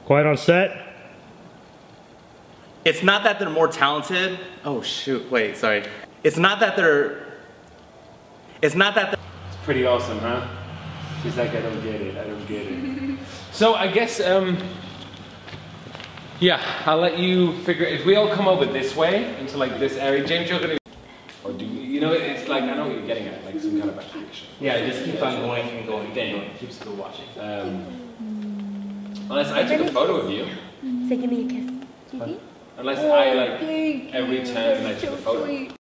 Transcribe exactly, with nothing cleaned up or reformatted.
Quiet on set. It's not that they're more talented. Oh shoot, wait, sorry. It's not that they're, it's not that they're, It's pretty awesome, huh? She's like, I don't get it, I don't get it. So I guess, um, yeah, I'll let you figure, if we all come over this way, into like this area, James, you're gonna, or do you, you know, it's like, I know what you're getting at, like some kind of application. yeah, it just keeps on going and going and going. It keeps still watching. Um, unless I took a photo of you. Say give me a kiss. Unless I like, every time I took a photo.